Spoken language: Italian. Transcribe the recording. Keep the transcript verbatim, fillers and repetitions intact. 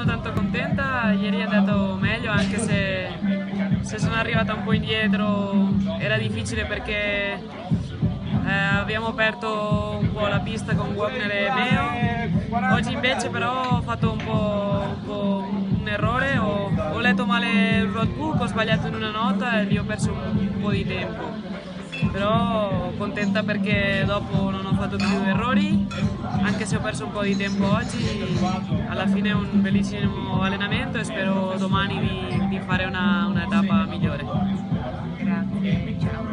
tanto contenta, ieri è andato meglio anche se, se sono arrivata un po' indietro, era difficile perché eh, abbiamo aperto un po' la pista con Wagner e Meo. Oggi invece però ho fatto un po', un, po' un errore, ho, ho letto male il roadbook, ho sbagliato in una nota e lì ho perso un, un po' di tempo. Però contenta perché dopo non ho fatto più errori, anche se ho perso un po' di tempo oggi. Alla fine è un bellissimo allenamento e spero domani di, di fare una, una tappa migliore. Grazie, ciao.